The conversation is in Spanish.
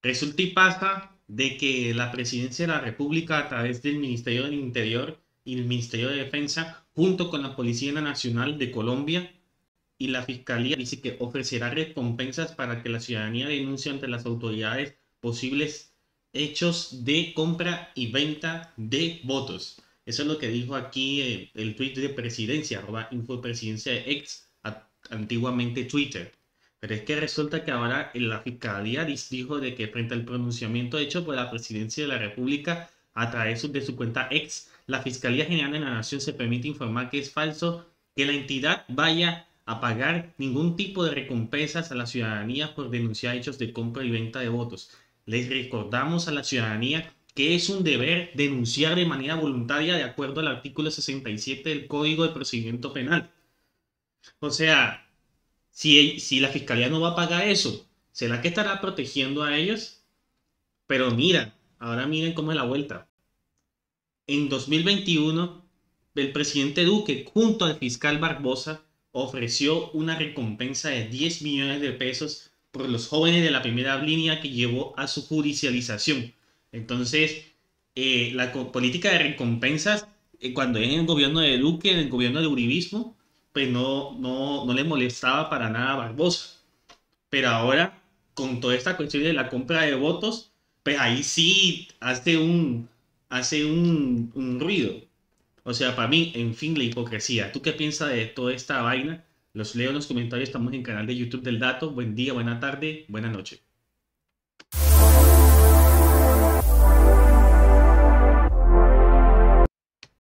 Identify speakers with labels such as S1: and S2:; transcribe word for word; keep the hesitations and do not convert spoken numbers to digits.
S1: Resulta y pasa de que la Presidencia de la República, a través del Ministerio del Interior y el Ministerio de Defensa, junto con la Policía Nacional de Colombia y la Fiscalía, dice que ofrecerá recompensas para que la ciudadanía denuncie ante las autoridades posibles hechos de compra y venta de votos. Eso es lo que dijo aquí eh, el tweet de Presidencia, arroba infopresidencia de ex, antiguamente Twitter. Pero es que resulta que ahora la Fiscalía dijo de que frente al pronunciamiento hecho por la Presidencia de la República a través de su cuenta ex, la Fiscalía General de la Nación se permite informar que es falso que la entidad vaya a pagar ningún tipo de recompensas a la ciudadanía por denunciar hechos de compra y venta de votos. Les recordamos a la ciudadanía que es un deber denunciar de manera voluntaria de acuerdo al artículo sesenta y siete del Código de Procedimiento Penal. O sea, si, si la fiscalía no va a pagar eso, ¿será que estará protegiendo a ellos? Pero mira, ahora miren cómo es la vuelta. En dos mil veintiuno, el presidente Duque, junto al fiscal Barbosa, ofreció una recompensa de diez millones de pesos por los jóvenes de la primera línea que llevó a su judicialización. Entonces, eh, la política de recompensas, eh, cuando es en el gobierno de Duque, en el gobierno de Uribismo, pues no, no, no le molestaba para nada a Barbosa. Pero ahora, con toda esta cuestión de la compra de votos, pues ahí sí hace un, hace un, un ruido. O sea, para mí, en fin, la hipocresía. ¿Tú qué piensas de toda esta vaina? Los leo en los comentarios. Estamos en el canal de YouTube del Dato. Buen día, buena tarde, buena noche.